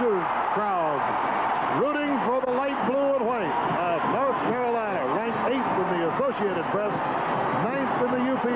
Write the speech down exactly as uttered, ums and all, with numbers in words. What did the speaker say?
Hoosier crowd rooting for the light blue and white of North Carolina, ranked eighth in the Associated Press, ninth in the U P